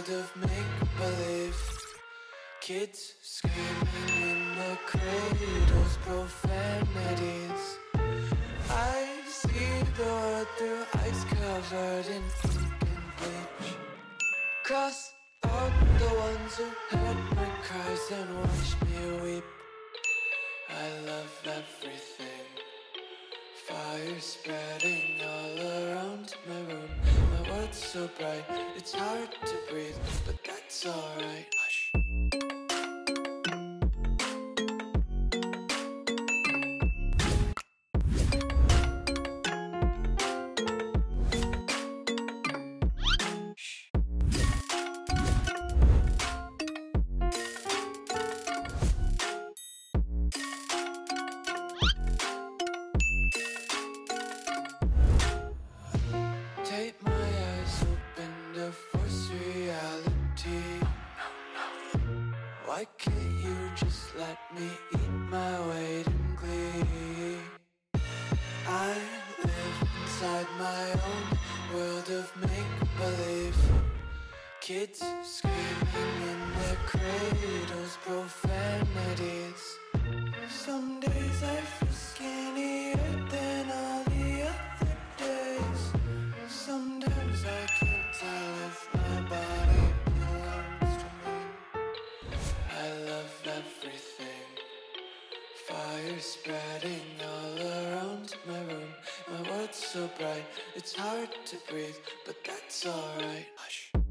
world of make-believe. Kids screaming in the cradles, profanities. I see the world through ice covered in ink and bleach. Cross out the ones who heard my cries and watched me weep. I love everything. Fire spreading all around my room. My world's so bright, it's hard to breathe, but that's alright. Hush. Take my eyes open to force reality. Why can't you just let me eat my weight in glee? I live inside my own world of make-believe. Kids screaming in their cradles, profanities. Some days I feel skinnier than all the other days. Sometimes I can't tell if my body belongs to me. I love everything. Fire spreading all around my room. My world's so bright, it's hard to breathe, but that's alright. Hush.